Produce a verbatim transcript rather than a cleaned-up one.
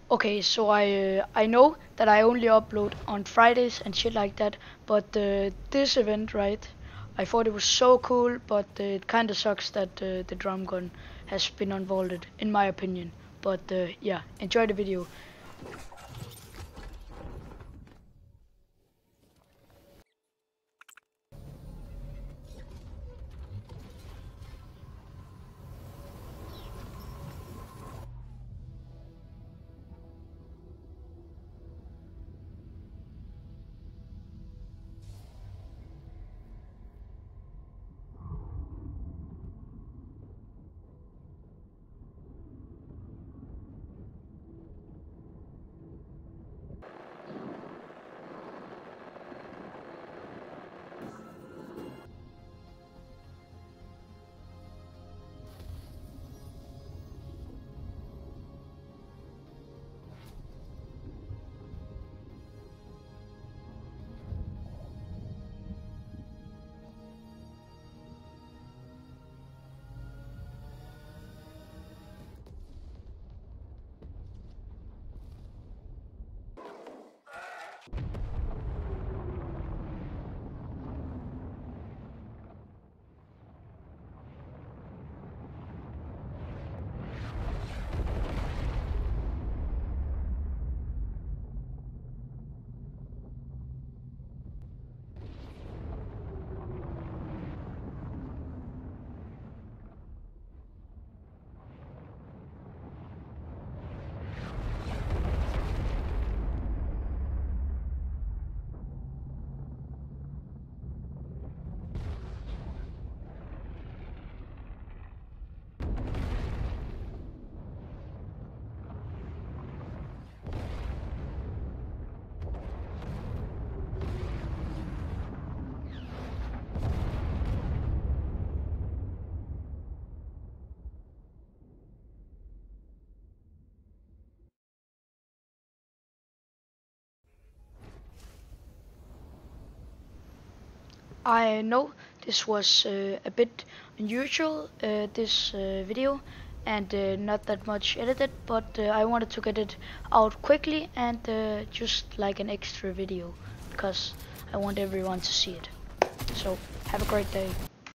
Okay, so I uh, I know that I only upload on Fridays and shit like that, but uh, this event, right? I thought it was so cool, but uh, it kind of sucks that uh, the drum gun has been unvaulted, in my opinion. But uh, yeah, enjoy the video. I know this was uh, a bit unusual, uh, this uh, video, and uh, not that much edited, but uh, I wanted to get it out quickly and uh, just like an extra video, because I want everyone to see it. So, have a great day.